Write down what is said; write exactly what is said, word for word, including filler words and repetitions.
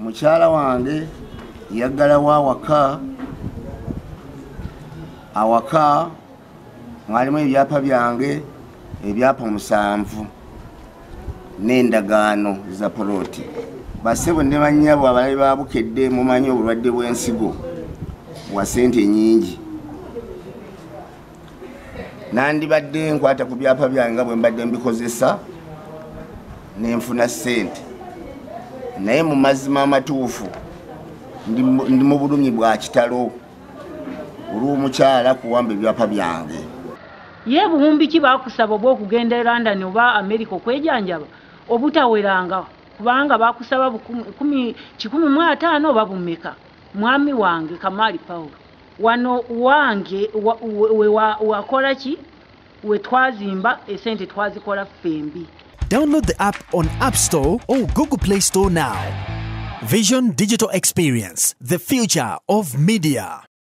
mukyala wange yaggalawo awaka awaka ngalimu ebyapa byange ebyapa musanvu n'endagaano za poloti. Basebo ne bannyabo abalabi babukedde mumanyi obulwadde bw'ensigo bwa ssente nnyingi. Nandibadde nkwata ku byapa byange nga bwe mbadde mbikozesa n'enfuna ssente, naye mu mazima amatuufu ndi mu bulumi bwa kitalo olw'omukyala kuwamba ebyapa byange. Ye buwumbi ki bakusaba obwo okugenda e London oba America okwejjanjaba obutaweranga kubanga bakusaba kikumi mu ataano oba bumeka? Mwami wange Kamali Paulo, wano wange wakola ki we twazimba esente twazikola fembi. Download the app on App Store or Google Play Store now. Vision Digital Experience, the future of media.